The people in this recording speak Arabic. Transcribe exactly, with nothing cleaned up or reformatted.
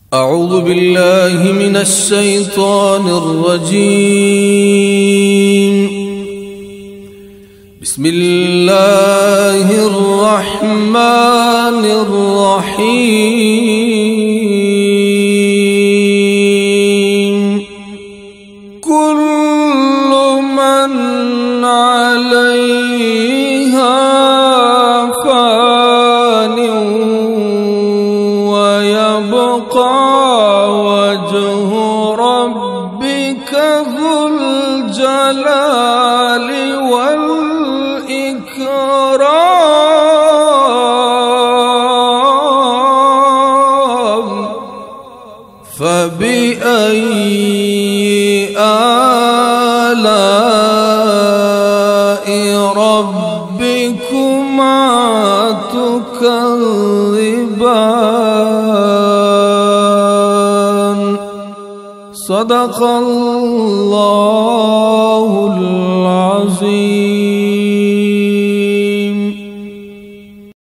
أعوذ بالله من الشيطان الرجيم. بسم الله الرحمن الرحيم. كل من عليها فان ويبقى وجه ربك ذو الجلال والإكرام. فبأي آلاء ربكما تكذبان؟ صدق الله العظيم.